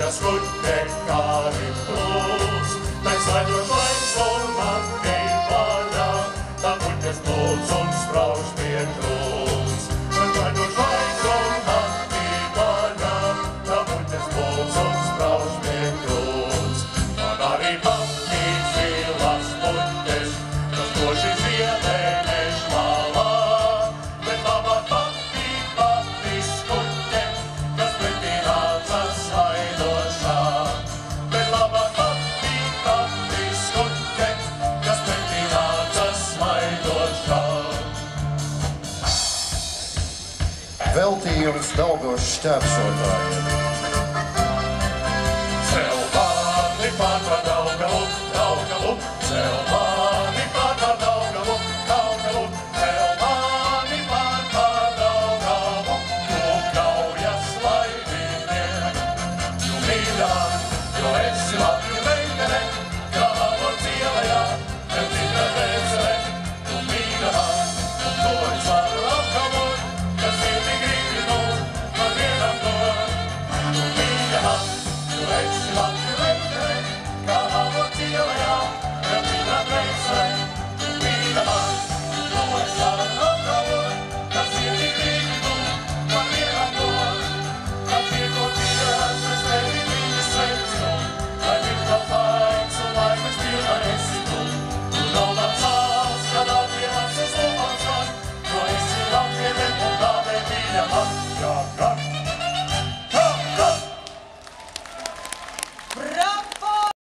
kuras kuģe kāri plūs, tai slēdot laiks un naktī vaļā, tā puķes plūs un sprauž pie krūs. Slēdot laiks un naktī vaļā, tā puķes plūs un sprauž pie krūs. Man arī patīk zilās puķes, kas doši ziedē mežmalā, bet labāk patīk skuķe, kas pretī nāca svaidošā. Bet labāk patīk skuķe, kas pretī nāca svaidošā. Veltījums Daugavas šķērsotājiem.